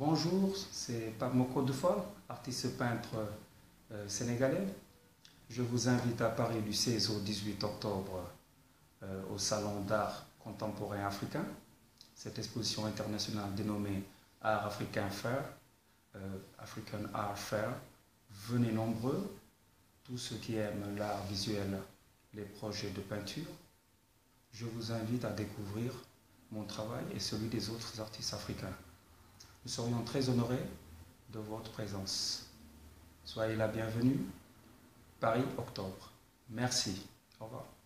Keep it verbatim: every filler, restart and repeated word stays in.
Bonjour, c'est Pape Moko Dufol, artiste peintre euh, sénégalais. Je vous invite à Paris du seize au dix-huit octobre euh, au Salon d'art contemporain africain. Cette exposition internationale dénommée Art Africain Fair, euh, African Art Fair. Venez nombreux, tous ceux qui aiment l'art visuel, les projets de peinture. Je vous invite à découvrir mon travail et celui des autres artistes africains. Nous serions très honorés de votre présence. Soyez la bienvenue. Paris, octobre. Merci. Au revoir.